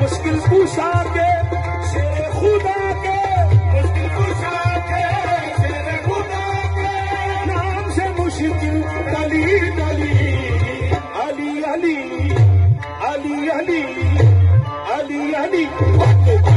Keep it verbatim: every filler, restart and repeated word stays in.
मुश्किल कुशा के शेर खुदा के, मुश्किल कुशा के शेर खुदा के, नाम से मुश्किल गली गली, अली अली अली अली अली अली।